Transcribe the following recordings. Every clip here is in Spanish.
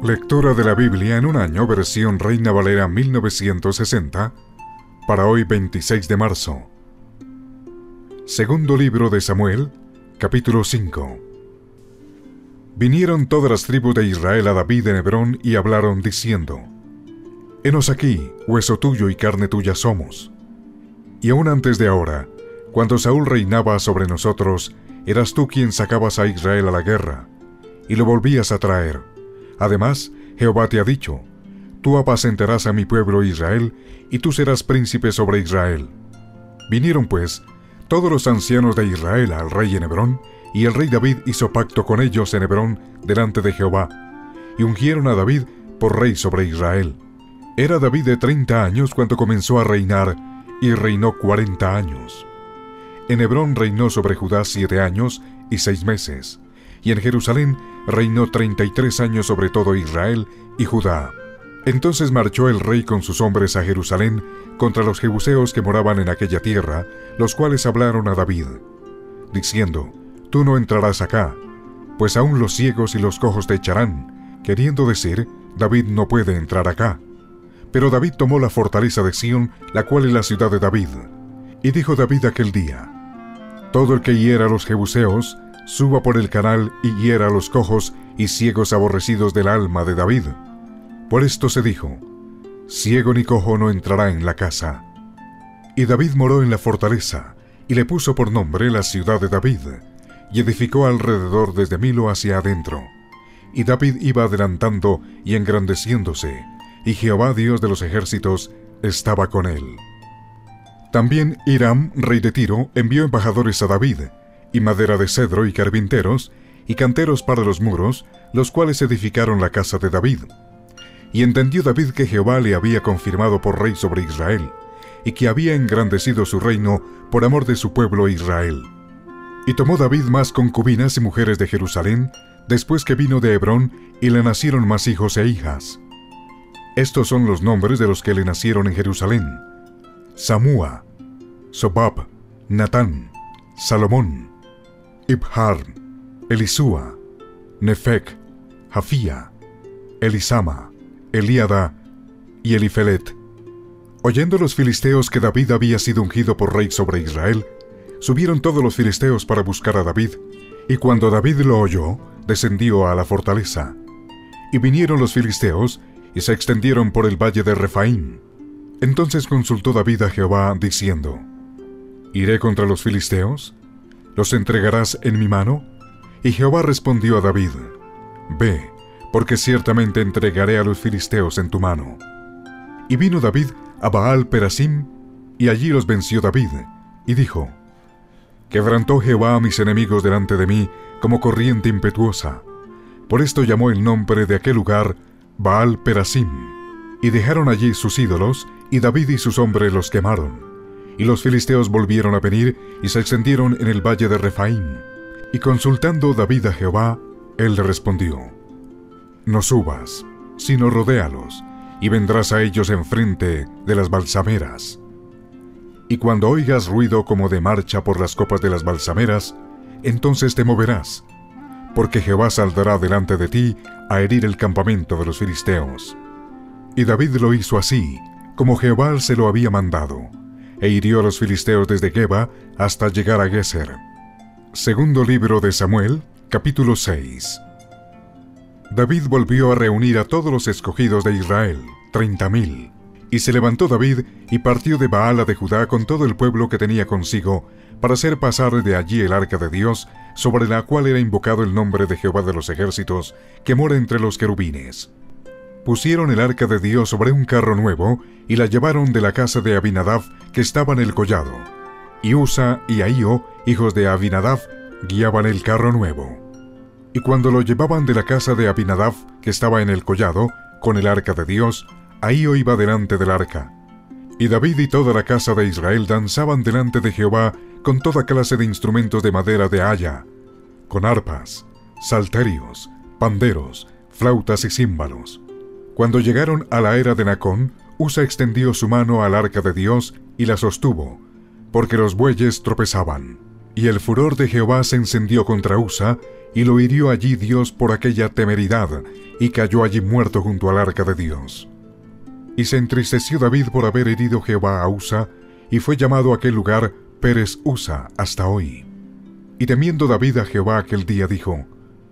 Lectura de la Biblia en un año, versión Reina Valera 1960, para hoy 26 de marzo. Segundo libro de Samuel, capítulo 5. Vinieron todas las tribus de Israel a David en Hebrón y hablaron diciendo: Henos aquí, hueso tuyo y carne tuya somos. Y aún antes de ahora, cuando Saúl reinaba sobre nosotros, eras tú quien sacabas a Israel a la guerra, y lo volvías a traer. Además, Jehová te ha dicho: Tú apacentarás a mi pueblo Israel, y tú serás príncipe sobre Israel. Vinieron pues todos los ancianos de Israel al rey en Hebrón, y el rey David hizo pacto con ellos en Hebrón delante de Jehová, y ungieron a David por rey sobre Israel. Era David de 30 años cuando comenzó a reinar, y reinó 40 años. En Hebrón reinó sobre Judá 7 años y 6 meses, y en Jerusalén reinó 33 años sobre todo Israel y Judá. Entonces marchó el rey con sus hombres a Jerusalén contra los jebuseos que moraban en aquella tierra, los cuales hablaron a David, diciendo: Tú no entrarás acá, pues aún los ciegos y los cojos te echarán, queriendo decir: David no puede entrar acá. Pero David tomó la fortaleza de Sión, la cual es la ciudad de David. Y dijo David aquel día: Todo el que hiera a los jebuseos, suba por el canal y hiera a los cojos y ciegos aborrecidos del alma de David. Por esto se dijo: Ciego ni cojo no entrará en la casa. Y David moró en la fortaleza, y le puso por nombre la ciudad de David, y edificó alrededor desde Milo hacia adentro. Y David iba adelantando y engrandeciéndose, y Jehová Dios de los ejércitos estaba con él. También Hiram, rey de Tiro, envió embajadores a David, y madera de cedro y carpinteros, y canteros para los muros, los cuales edificaron la casa de David. Y entendió David que Jehová le había confirmado por rey sobre Israel, y que había engrandecido su reino por amor de su pueblo Israel. Y tomó David más concubinas y mujeres de Jerusalén, después que vino de Hebrón, y le nacieron más hijos e hijas. Estos son los nombres de los que le nacieron en Jerusalén: Samúa, Sobab, Natán, Salomón, Ibhar, Elisúa, Nefec, Jafía, Elisama, Eliada y Elifelet. Oyendo los filisteos que David había sido ungido por rey sobre Israel, subieron todos los filisteos para buscar a David, y cuando David lo oyó, descendió a la fortaleza. Y vinieron los filisteos, y se extendieron por el valle de Refaim. Entonces consultó David a Jehová, diciendo: ¿Iré contra los filisteos? ¿Los entregarás en mi mano? Y Jehová respondió a David: Ve, porque ciertamente entregaré a los filisteos en tu mano. Y vino David a Baal Perasim, y allí los venció David, y dijo: Quebrantó Jehová a mis enemigos delante de mí como corriente impetuosa. Por esto llamó el nombre de aquel lugar Baal Perasim. Y dejaron allí sus ídolos, y David y sus hombres los quemaron. Y los filisteos volvieron a venir, y se extendieron en el valle de Refaim. Y consultando David a Jehová, él le respondió: No subas, sino rodéalos, y vendrás a ellos enfrente de las balsameras. Y cuando oigas ruido como de marcha por las copas de las balsameras, entonces te moverás, porque Jehová saldrá delante de ti a herir el campamento de los filisteos. Y David lo hizo así, como Jehová se lo había mandado, e hirió a los filisteos desde Geba hasta llegar a Geser. Segundo libro de Samuel, capítulo 6. David volvió a reunir a todos los escogidos de Israel, 30,000. Y se levantó David y partió de Baala de Judá con todo el pueblo que tenía consigo, para hacer pasar de allí el arca de Dios, sobre la cual era invocado el nombre de Jehová de los ejércitos, que mora entre los querubines. Pusieron el arca de Dios sobre un carro nuevo, y la llevaron de la casa de Abinadab, que estaba en el collado. Y Usa y Ahío, hijos de Abinadab, guiaban el carro nuevo. Y cuando lo llevaban de la casa de Abinadab, que estaba en el collado, con el arca de Dios, Ahío iba delante del arca. Y David y toda la casa de Israel danzaban delante de Jehová con toda clase de instrumentos de madera de haya, con arpas, salterios, panderos, flautas y címbalos. Cuando llegaron a la era de Nacón, Usa extendió su mano al arca de Dios y la sostuvo, porque los bueyes tropezaban. Y el furor de Jehová se encendió contra Usa, y lo hirió allí Dios por aquella temeridad, y cayó allí muerto junto al arca de Dios. Y se entristeció David por haber herido Jehová a Usa, y fue llamado aquel lugar Pérez Usa hasta hoy. Y temiendo David a Jehová aquel día dijo: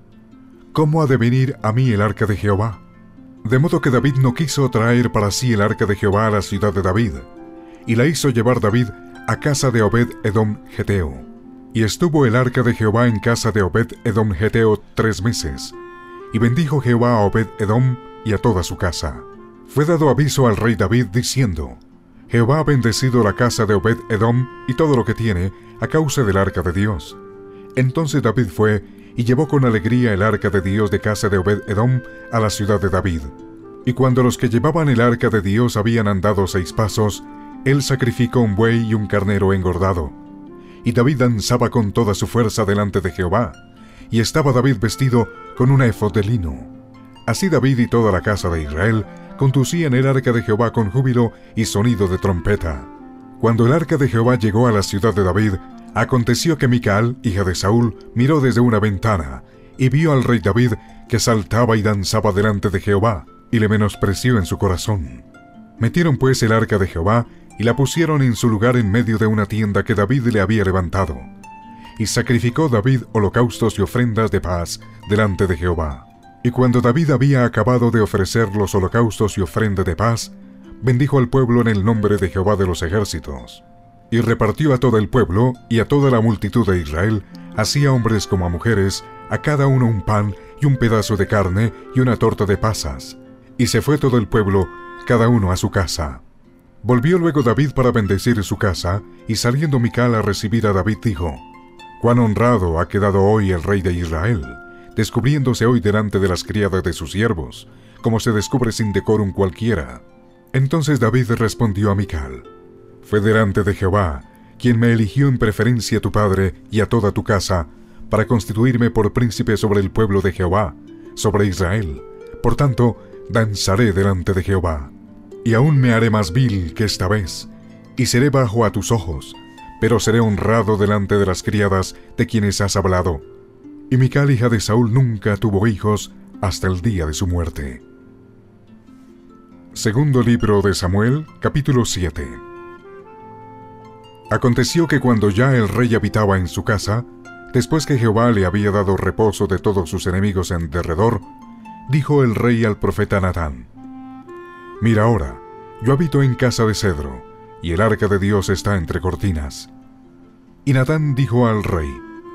¿Cómo ha de venir a mí el arca de Jehová? De modo que David no quiso traer para sí el arca de Jehová a la ciudad de David, y la hizo llevar David a casa de Obed-Edom Geteo. Y estuvo el arca de Jehová en casa de Obed-Edom Geteo 3 meses. Y bendijo Jehová a Obed-Edom y a toda su casa. Fue dado aviso al rey David diciendo: Jehová ha bendecido la casa de Obed-Edom y todo lo que tiene a causa del arca de Dios. Entonces David fue y llevó con alegría el arca de Dios de casa de Obed-Edom a la ciudad de David. Y cuando los que llevaban el arca de Dios habían andado 6 pasos, él sacrificó un buey y un carnero engordado. Y David danzaba con toda su fuerza delante de Jehová, y estaba David vestido con un éfod de lino. Así David y toda la casa de Israel conducían el arca de Jehová con júbilo y sonido de trompeta. Cuando el arca de Jehová llegó a la ciudad de David, aconteció que Mical, hija de Saúl, miró desde una ventana, y vio al rey David que saltaba y danzaba delante de Jehová, y le menospreció en su corazón. Metieron pues el arca de Jehová, y la pusieron en su lugar en medio de una tienda que David le había levantado. Y sacrificó David holocaustos y ofrendas de paz delante de Jehová. Y cuando David había acabado de ofrecer los holocaustos y ofrenda de paz, bendijo al pueblo en el nombre de Jehová de los ejércitos. Y repartió a todo el pueblo y a toda la multitud de Israel, así a hombres como a mujeres, a cada uno un pan y un pedazo de carne y una torta de pasas. Y se fue todo el pueblo, cada uno a su casa. Volvió luego David para bendecir su casa, y saliendo Mical a recibir a David dijo: «Cuán honrado ha quedado hoy el rey de Israel, descubriéndose hoy delante de las criadas de sus siervos, como se descubre sin decorum cualquiera». Entonces David respondió a Mical: «Fue delante de Jehová, quien me eligió en preferencia a tu padre y a toda tu casa, para constituirme por príncipe sobre el pueblo de Jehová, sobre Israel. Por tanto, danzaré delante de Jehová. Y aún me haré más vil que esta vez, y seré bajo a tus ojos, pero seré honrado delante de las criadas de quienes has hablado». Y Mical, hija de Saúl, nunca tuvo hijos hasta el día de su muerte. Segundo libro de Samuel, capítulo 7. Aconteció que cuando ya el rey habitaba en su casa, después que Jehová le había dado reposo de todos sus enemigos en derredor, dijo el rey al profeta Natán: «Mira ahora, yo habito en casa de cedro, y el arca de Dios está entre cortinas». Y Natán dijo al rey: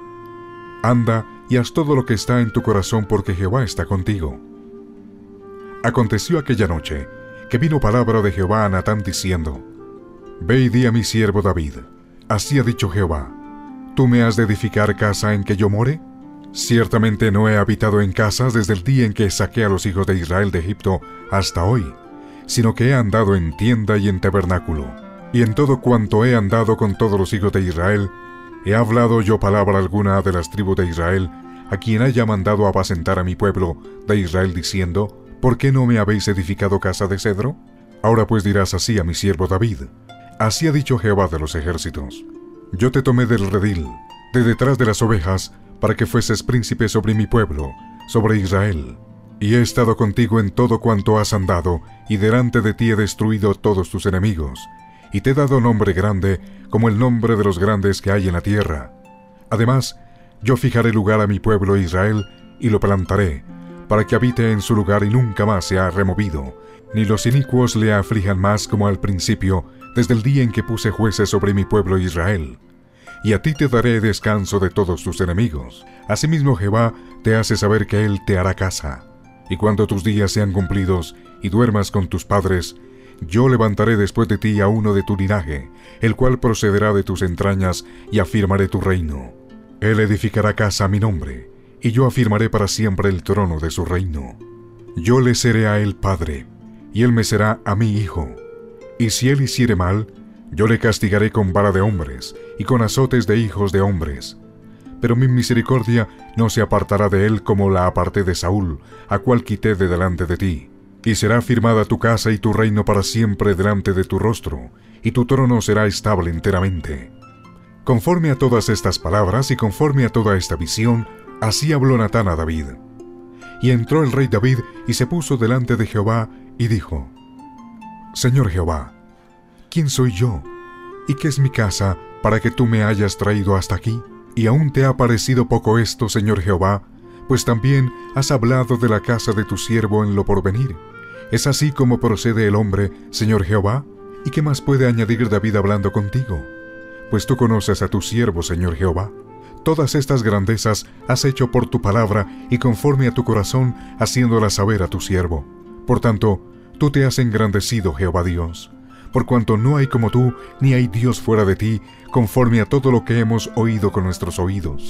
«Anda y haz todo lo que está en tu corazón, porque Jehová está contigo». Aconteció aquella noche que vino palabra de Jehová a Natán diciendo: «Ve y di a mi siervo David, así ha dicho Jehová: ¿tú me has de edificar casa en que yo more? Ciertamente no he habitado en casas desde el día en que saqué a los hijos de Israel de Egipto hasta hoy, sino que he andado en tienda y en tabernáculo, y en todo cuanto he andado con todos los hijos de Israel, ¿he hablado yo palabra alguna de las tribus de Israel, a quien haya mandado apacentar a mi pueblo de Israel, diciendo: ¿por qué no me habéis edificado casa de cedro? Ahora pues dirás así a mi siervo David: así ha dicho Jehová de los ejércitos: yo te tomé del redil, de detrás de las ovejas, para que fueses príncipe sobre mi pueblo, sobre Israel. Y he estado contigo en todo cuanto has andado, y delante de ti he destruido todos tus enemigos, y te he dado nombre grande, como el nombre de los grandes que hay en la tierra. Además, yo fijaré lugar a mi pueblo Israel, y lo plantaré, para que habite en su lugar y nunca más sea removido, ni los inicuos le aflijan más como al principio, desde el día en que puse jueces sobre mi pueblo Israel. Y a ti te daré descanso de todos tus enemigos. Asimismo Jehová te hace saber que Él te hará casa. Y cuando tus días sean cumplidos y duermas con tus padres, yo levantaré después de ti a uno de tu linaje, el cual procederá de tus entrañas, y afirmaré tu reino. Él edificará casa a mi nombre, y yo afirmaré para siempre el trono de su reino. Yo le seré a él padre, y él me será a mí hijo. Y si él hiciere mal, yo le castigaré con vara de hombres, y con azotes de hijos de hombres. Pero mi misericordia no se apartará de él como la aparté de Saúl, a cual quité de delante de ti. Y será firmada tu casa y tu reino para siempre delante de tu rostro, y tu trono será estable enteramente. Conforme a todas estas palabras y conforme a toda esta visión, así habló Natán a David. Y entró el rey David y se puso delante de Jehová y dijo: Señor Jehová, ¿quién soy yo? ¿Y qué es mi casa para que tú me hayas traído hasta aquí? ¿Y aún te ha parecido poco esto, Señor Jehová? Pues también has hablado de la casa de tu siervo en lo porvenir. ¿Es así como procede el hombre, Señor Jehová? ¿Y qué más puede añadir David hablando contigo? Pues tú conoces a tu siervo, Señor Jehová. Todas estas grandezas has hecho por tu palabra y conforme a tu corazón, haciéndolas saber a tu siervo. Por tanto, tú te has engrandecido, Jehová Dios. Por cuanto no hay como tú, ni hay Dios fuera de ti, conforme a todo lo que hemos oído con nuestros oídos.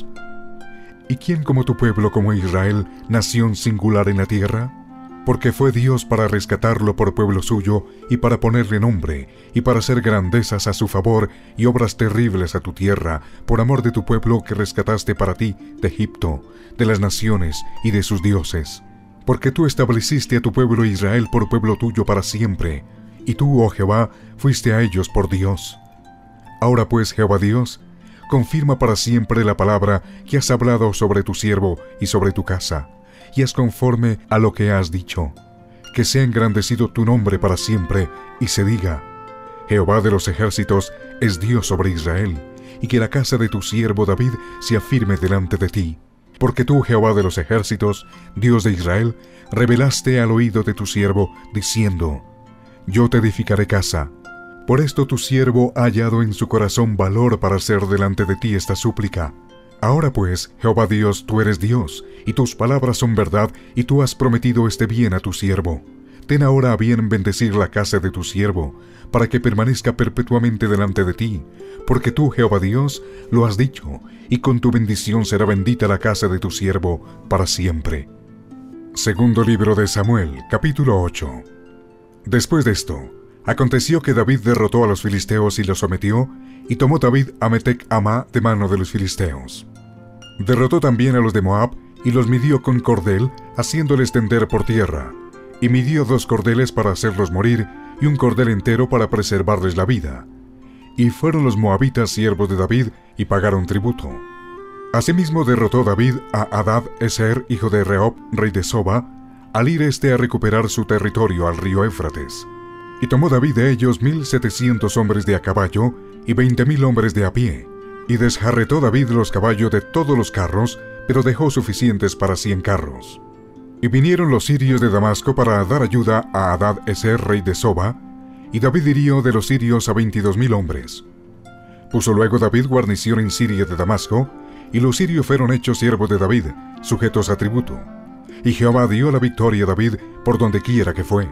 ¿Y quién como tu pueblo, como Israel, nación singular en la tierra? Porque fue Dios para rescatarlo por pueblo suyo, y para ponerle nombre, y para hacer grandezas a su favor, y obras terribles a tu tierra, por amor de tu pueblo que rescataste para ti de Egipto, de las naciones y de sus dioses. Porque tú estableciste a tu pueblo Israel por pueblo tuyo para siempre, y tú, oh Jehová, fuiste a ellos por Dios. Ahora pues, Jehová Dios, confirma para siempre la palabra que has hablado sobre tu siervo y sobre tu casa, y haz conforme a lo que has dicho. Que sea engrandecido tu nombre para siempre, y se diga: Jehová de los ejércitos es Dios sobre Israel, y que la casa de tu siervo David se afirme delante de ti. Porque tú, Jehová de los ejércitos, Dios de Israel, revelaste al oído de tu siervo, diciendo: Yo te edificaré casa. Por esto tu siervo ha hallado en su corazón valor para hacer delante de ti esta súplica. Ahora pues, Jehová Dios, tú eres Dios, y tus palabras son verdad, y tú has prometido este bien a tu siervo. Ten ahora a bien bendecir la casa de tu siervo, para que permanezca perpetuamente delante de ti, porque tú, Jehová Dios, lo has dicho, y con tu bendición será bendita la casa de tu siervo para siempre. Segundo libro de Samuel, capítulo 8. Después de esto, aconteció que David derrotó a los filisteos y los sometió, y tomó David a Metec-Amá de mano de los filisteos. Derrotó también a los de Moab, y los midió con cordel, haciéndoles tender por tierra. Y midió 2 cordeles para hacerlos morir, y un cordel entero para preservarles la vida. Y fueron los moabitas siervos de David, y pagaron tributo. Asimismo derrotó David a Hadad-Ezer, hijo de Rehob, rey de Soba, al ir a recuperar su territorio al río Éufrates. Y tomó David de ellos 1,700 hombres de a caballo, y 20,000 hombres de a pie. Y desjarretó David los caballos de todos los carros, pero dejó suficientes para 100 carros. Y vinieron los sirios de Damasco para dar ayuda a Hadad-Ezer, rey de Soba, y David hirió de los sirios a 22,000 hombres. Puso luego David guarnición en Siria de Damasco, y los sirios fueron hechos siervos de David, sujetos a tributo. Y Jehová dio la victoria a David por donde quiera que fue.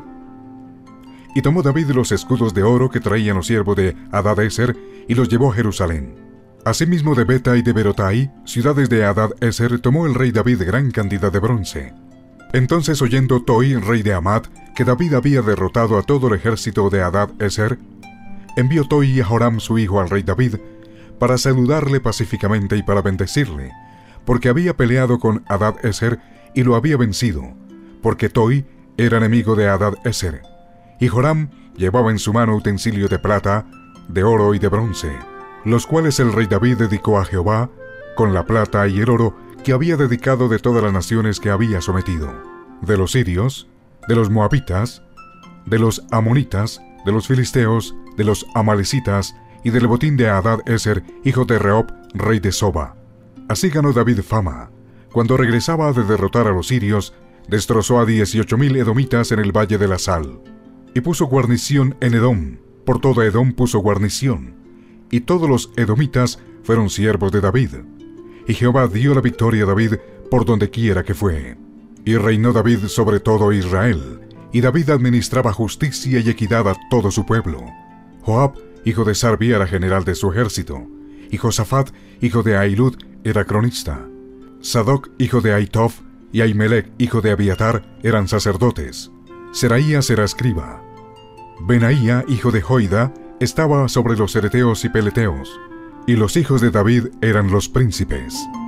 Y tomó David los escudos de oro que traían los siervos de Hadad-Ezer, y los llevó a Jerusalén. Asimismo de Beta y de Berotai, ciudades de Hadad-Ezer, tomó el rey David gran cantidad de bronce. Entonces, oyendo Toi, rey de Hamat, que David había derrotado a todo el ejército de Hadad-Ezer, envió Toi a Joram su hijo al rey David, para saludarle pacíficamente y para bendecirle, porque había peleado con Hadad-Ezer y lo había vencido, porque Toi era enemigo de Hadad-Ezer. Y Joram llevaba en su mano utensilios de plata, de oro y de bronce, los cuales el rey David dedicó a Jehová, con la plata y el oro que había dedicado de todas las naciones que había sometido, de los sirios, de los moabitas, de los amonitas, de los filisteos, de los amalecitas y del botín de Hadad-Ezer, hijo de Rehob, rey de Soba. Así ganó David fama. Cuando regresaba de derrotar a los sirios, destrozó a 18,000 edomitas en el valle de la Sal. Y puso guarnición en Edom, por todo Edom puso guarnición, y todos los edomitas fueron siervos de David. Y Jehová dio la victoria a David por donde quiera que fue. Y reinó David sobre todo Israel, y David administraba justicia y equidad a todo su pueblo. Joab, hijo de Sarvi, era general de su ejército, y Josafat, hijo de Ahilud, era cronista. Sadoc, hijo de Ahitof, y Ahimelech, hijo de Abiatar, eran sacerdotes. Seraías era escriba. Benaía, hijo de Joida, estaba sobre los cereteos y peleteos, y los hijos de David eran los príncipes.